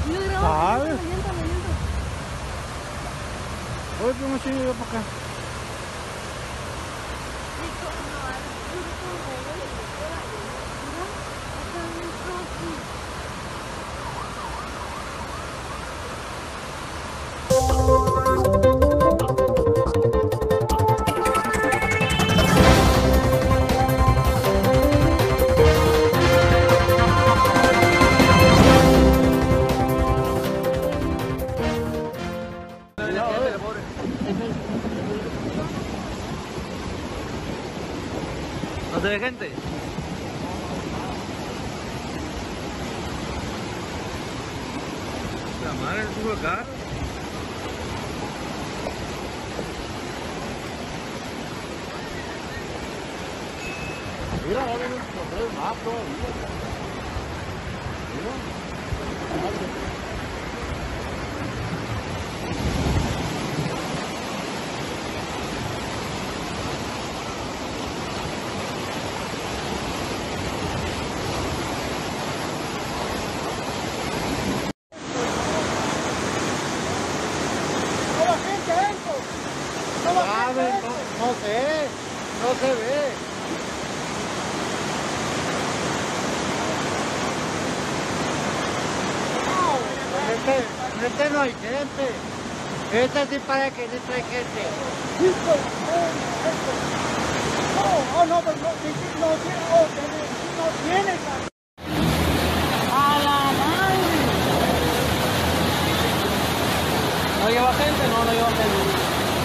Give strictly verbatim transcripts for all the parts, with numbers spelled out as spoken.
¿Sabes? Oye, ¿cómo se llega para acá? ¿No se ve gente? La madre del tubo de carro. Mira, ahora viene los tres más todavía. Mira. ¿Sabe? No, no sé, no se ve. No, este, este no hay gente. Este sí parece que no hay gente. Oh, oh no, pero no, no, oh, no tiene. A la madre. ¿No lleva gente? No, no lleva gente.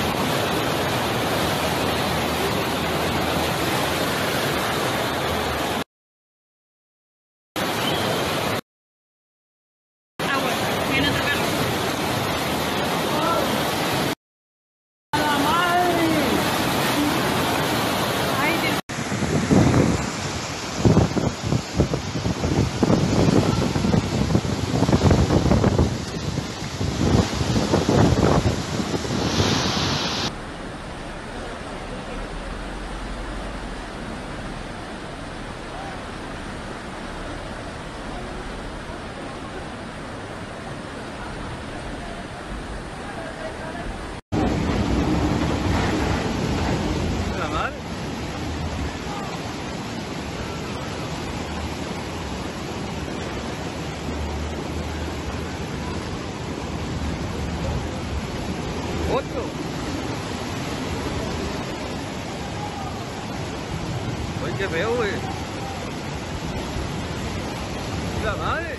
Ocho. Oye, qué feo, güey. La madre.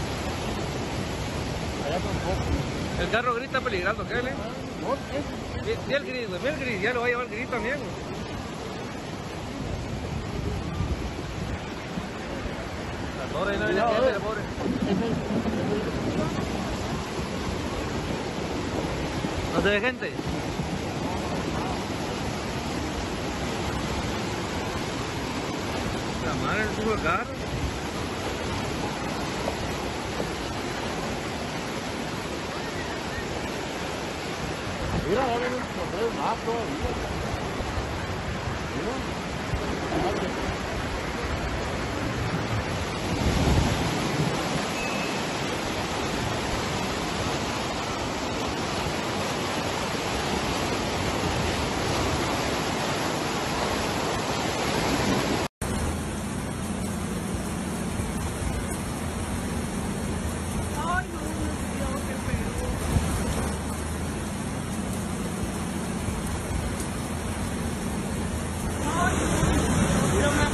Allá tampoco. El carro gris está peligrando, ¿qué le? Mira el gris, güey. Mira el gris. Ya lo va a llevar el gris también, güey. La torre ahí no viene gente, la pobre. ¿No se ve gente? La madre del tubo de carro. Mira, ahora vienen los tres más todavía. Mira. Pero me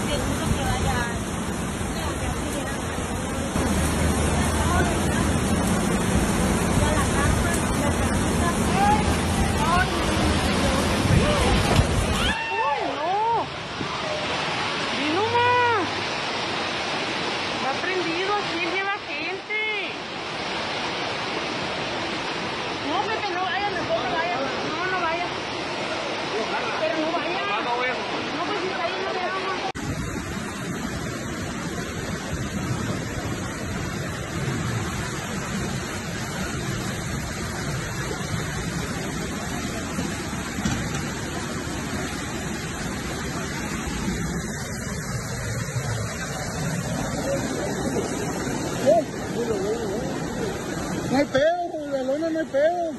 No hay pedo, la lona no hay pedo.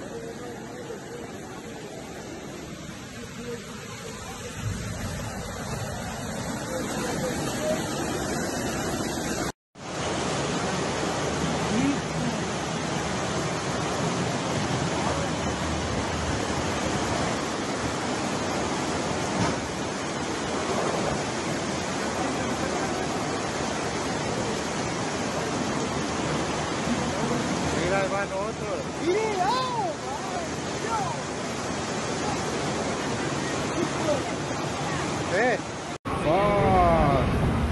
Mira, hermano, otro. ¡Mira! ¿Eh? ¡Fuck!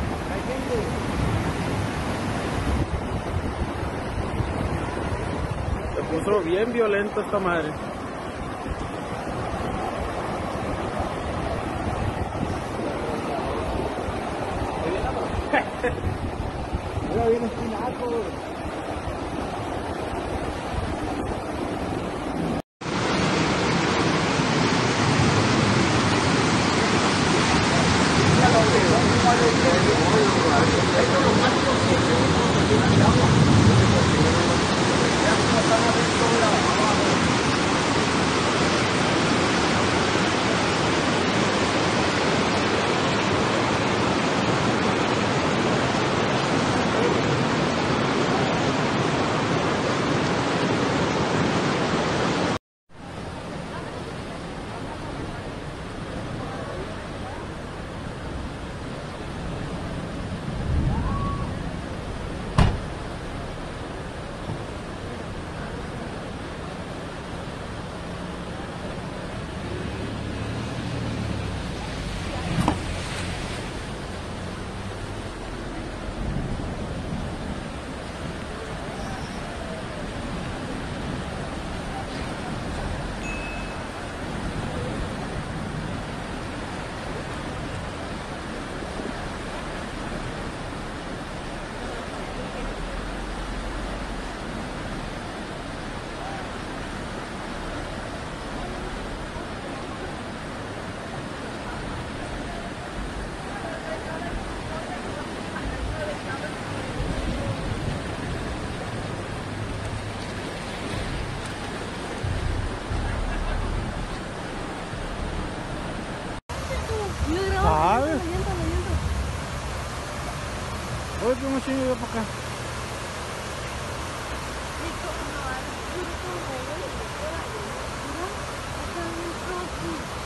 Se puso bien violento esta madre. Mira, viene espinaco. ¿Sabes? Oye, qué machín yo para acá. Listo, no, ahora,